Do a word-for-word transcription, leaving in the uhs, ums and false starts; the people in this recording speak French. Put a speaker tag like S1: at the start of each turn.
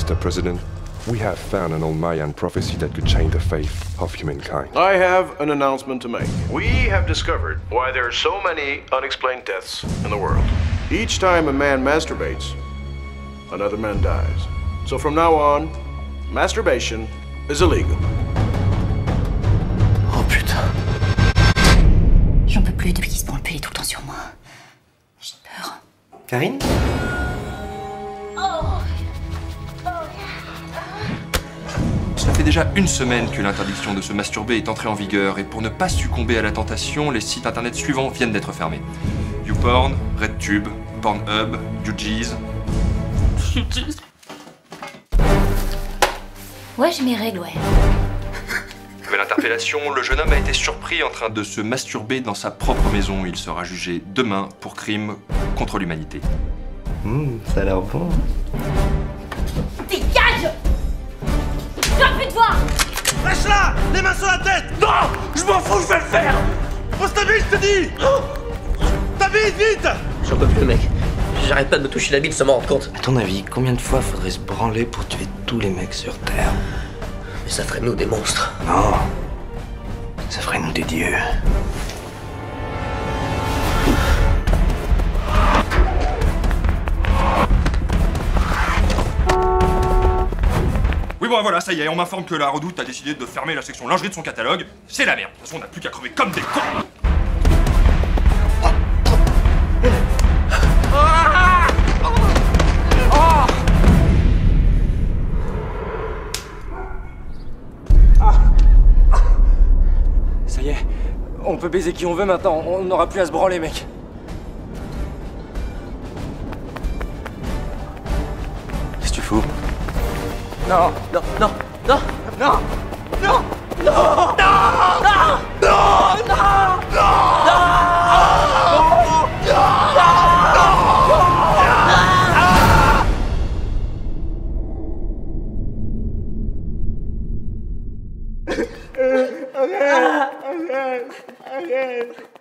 S1: Mister President, we have found an old Mayan prophecy that could change the fate of humankind.
S2: I have an announcement to make. We have discovered why there are so many unexplained deaths in the world. Each time a man masturbates, another man dies. So from now on, masturbation is illegal.
S3: Oh putain.
S4: J'en peux plus depuis qu'il se prend le pelé tout le temps sur moi. J'ai peur.
S3: Karine?
S5: Cela fait déjà une semaine que l'interdiction de se masturber est entrée en vigueur et pour ne pas succomber à la tentation, les sites internet suivants viennent d'être fermés. YouPorn, RedTube, Pornhub, YouJizz.
S4: YouJizz. Ouais, j'ai mes règles, ouais.
S5: Nouvelle interpellation, le jeune homme a été surpris en train de se masturber dans sa propre maison. Il sera jugé demain pour crime contre l'humanité.
S3: Mmh, ça a l'air bon.
S4: Dégage! Je veux plus te voir!
S6: Lâche-la! Les mains sur la tête! Non! Je m'en fous, je vais le faire! Pose ta bite, je te dis! Ta bite, vite!
S3: J'en peux plus, mec. J'arrête pas de me toucher la bite sans m'en rendre compte. À ton avis, combien de fois faudrait se branler pour tuer tous les mecs sur Terre? Mais ça ferait de nous des monstres. Non. Ça ferait de nous des dieux.
S5: Oui bon voilà, ça y est, on m'informe que la Redoute a décidé de fermer la section lingerie de son catalogue. C'est la merde. De toute façon, on n'a plus qu'à crever comme des cons.
S7: Ça y est, on peut baiser qui on veut maintenant, on n'aura plus à se branler, mec.
S3: Qu'est-ce que tu fous?
S7: Non, non, non, non, non, non, non, non, non, non, non, non, non,